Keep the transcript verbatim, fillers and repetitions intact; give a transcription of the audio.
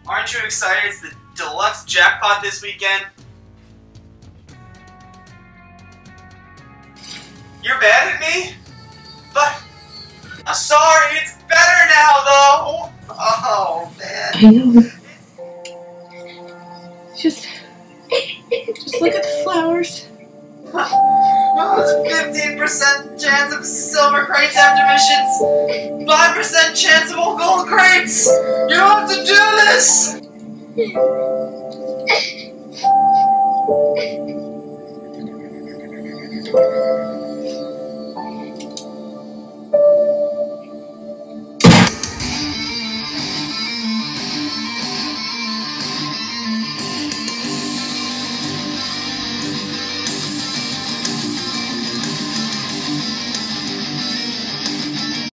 Aren't you excited? It's the deluxe jackpot this weekend. You're mad at me? But I'm sorry, it's better now though! Oh man. I know. Just just look at the flowers. Oh, it's a fifteen percent chance of silver crates after missions, five percent chance of all gold crates! You have to do this!